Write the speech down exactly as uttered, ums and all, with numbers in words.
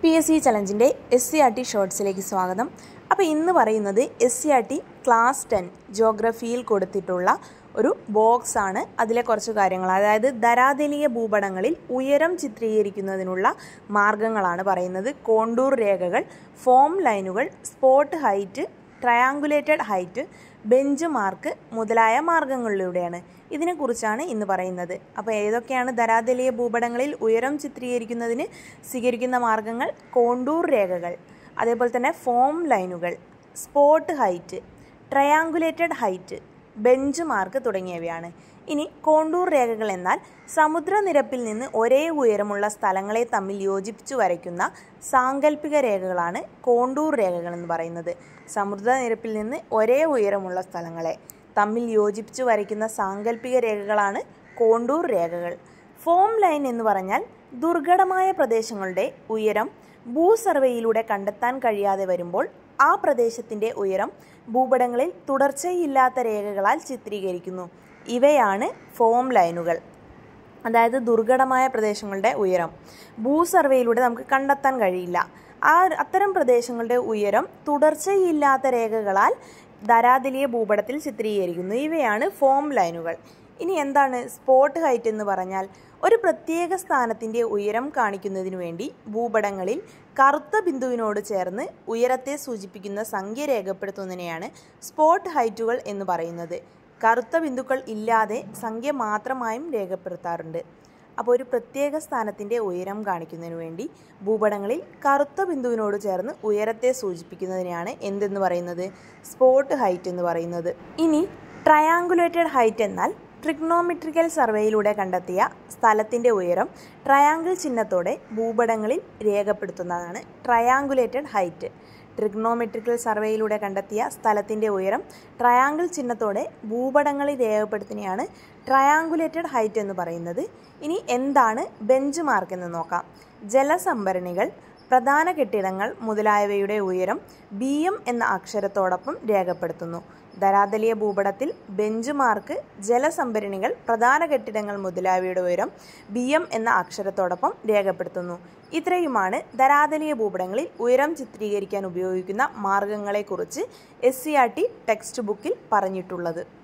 P S C ചലഞ്ചിൻ്റെ S C R T ഷോർട്സിലേക്ക് സ്വാഗതം. അപ്പോൾ ഇന്ന് പറയുന്നത് S C R T class ten ജോഗ്രഫിയിൽ കൊടുത്തിട്ടുള്ള ഒരു ബോക്സ് ആണ്. അതിലെ കുറച്ച് കാര്യങ്ങൾ, അതായത് ധരാതലീയ ഭൂപടങ്ങളിൽ ഉയരം ചിത്രീകരിക്കുന്നതിനുള്ള മാർഗങ്ങളാണ് പറയുന്നത്. കോണ്ടൂർ രേഖകൾ, ഫോം ലൈനുകൾ, spot height, triangulated height, bench mark മുതലായ മാർഗങ്ങളിലൂടെയാണ്. ഇതിനെക്കുറിച്ചാണ് ഇന്ന് പറയുന്നത്. അപ്പോൾ ഏതൊക്കെയാണ് ധരാതലീയ ഭൂപടങ്ങളിൽ ഉയരം ചിത്രീകരിക്കുന്നതിന് സ്വീകരിക്കുന്ന മാർഗങ്ങൾ? കോണ്ടൂർ രേഖകൾ, അതേപോലെ തന്നെ ഫോം ലൈനുകൾ, spot height, triangulated height, bench mark തുടങ്ങിയവയാണ്. ഇനി കോണ്ടൂർ രേഖകൾ എന്നാൽ സമുദ്രനിരപ്പിൽ നിന്ന് ഒരേ ഉയരമുള്ള സ്ഥലങ്ങളെ തമ്മിൽ യോജിപ്പിച്ചു വരയ്ക്കുന്ന സാങ്കല്പിക രേഖകളാണ് കോണ്ടൂർ രേഖകൾ എന്ന് പറയുന്നത്. സമുദ്രനിരപ്പിൽ നിന്ന് ഒരേ ഉയരമുള്ള സ്ഥലങ്ങളെ തമ്മിൽ യോജിപ്പിച്ചു വരയ്ക്കുന്ന സാങ്കല്പിക രേഖകളാണ് കോണ്ടൂർ രേഖകൾ. ഫോം ലൈൻ എന്ന് പറഞ്ഞാൽ ദുർഘടമായ പ്രദേശങ്ങളുടെ ഉയരം ഭൂസർവേയിലൂടെ കണ്ടെത്താൻ കഴിയാതെ വരുമ്പോൾ ആ പ്രദേശത്തിൻ്റെ ഉയരം ഭൂപടങ്ങളിൽ തുടർച്ചയില്ലാത്ത രേഖകളാൽ ചിത്രീകരിക്കുന്നു. ഇവയാണ് ഫോം ലൈനുകൾ. അതായത് ദുർഘടമായ പ്രദേശങ്ങളുടെ ഉയരം ഭൂസർവേയിലൂടെ നമുക്ക് കണ്ടെത്താൻ കഴിയില്ല. ആ അത്തരം പ്രദേശങ്ങളുടെ ഉയരം തുടർച്ചയില്ലാത്ത രേഖകളാൽ ധരാതലീയ ഭൂപടത്തിൽ ചിത്രീകരിക്കുന്നു. ഇവയാണ് ഫോം ലൈനുകൾ. ഇനി എന്താണ് സ്പോട്ട് ഹൈറ്റ് എന്ന് പറഞ്ഞാൽ? ഒരു പ്രത്യേക സ്ഥാനത്തിൻ്റെ ഉയരം കാണിക്കുന്നതിനു വേണ്ടി ഭൂപടങ്ങളിൽ കറുത്ത ബിന്ദുവിനോട് ചേർന്ന് ഉയരത്തെ സൂചിപ്പിക്കുന്ന സംഖ്യ രേഖപ്പെടുത്തുന്നതിനെയാണ് സ്പോട്ട് ഹൈറ്റുകൾ എന്ന് പറയുന്നത്. കറുത്ത ബിന്ദുക്കൾ ഇല്ലാതെ സംഖ്യ മാത്രമായും രേഖപ്പെടുത്താറുണ്ട്. അപ്പോൾ ഒരു പ്രത്യേക സ്ഥാനത്തിൻ്റെ ഉയരം കാണിക്കുന്നതിന് വേണ്ടി ഭൂപടങ്ങളിൽ കറുത്ത ബിന്ദുവിനോട് ചേർന്ന് ഉയരത്തെ സൂചിപ്പിക്കുന്നതിനെയാണ് എന്തെന്ന് പറയുന്നത്? സ്പോട്ട് ഹൈറ്റ് എന്ന് പറയുന്നത്. ഇനി ട്രയാങ്കുലേറ്റഡ് ഹൈറ്റ് എന്നാൽ ട്രിഗ്നോമെട്രിക്കൽ സർവേയിലൂടെ കണ്ടെത്തിയ സ്ഥലത്തിൻ്റെ ഉയരം ട്രയാങ്കിൾ ചിഹ്നത്തോടെ ഭൂപടങ്ങളിൽ രേഖപ്പെടുത്തുന്നതാണ് ട്രയാങ്കുലേറ്റഡ് ഹൈറ്റ്. ട്രിഗ്നോമെട്രിക്കൽ സർവേയിലൂടെ കണ്ടെത്തിയ സ്ഥലത്തിൻ്റെ ഉയരം ട്രയാങ്കിൾ ചിഹ്നത്തോടെ ഭൂപടങ്ങളിൽ രേഖപ്പെടുത്തുന്നതാണ് ട്രയാങ്കുലേറ്റഡ് ഹൈറ്റ് എന്ന് പറയുന്നത്. ഇനി എന്താണ് ബെഞ്ച് മാർക്ക് എന്ന് നോക്കാം. ജലസംഭരണികൾ, പ്രധാന കെട്ടിടങ്ങൾ മുതലായവയുടെ ഉയരം ബി എം എന്ന അക്ഷരത്തോടൊപ്പം രേഖപ്പെടുത്തുന്നു. ധരാതലീയ ഭൂപടത്തിൽ ബെഞ്ച് മാർക്ക് ജലസംഭരണികൾ, പ്രധാന കെട്ടിടങ്ങൾ മുതലായവയുടെ ഉയരം ബി എം എന്ന അക്ഷരത്തോടൊപ്പം രേഖപ്പെടുത്തുന്നു. ഇത്രയുമാണ് ധരാതലീയ ഭൂപടങ്ങളിൽ ഉയരം ചിത്രീകരിക്കാൻ ഉപയോഗിക്കുന്ന മാർഗങ്ങളെക്കുറിച്ച് S C R T text ബുക്കിൽ പറഞ്ഞിട്ടുള്ളത്.